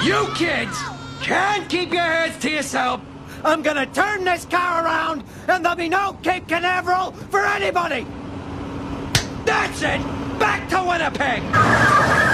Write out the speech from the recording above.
You kids can't keep your heads to yourself. I'm gonna turn this car around, and there'll be no Cape Canaveral for anybody! That's it! Back to Winnipeg!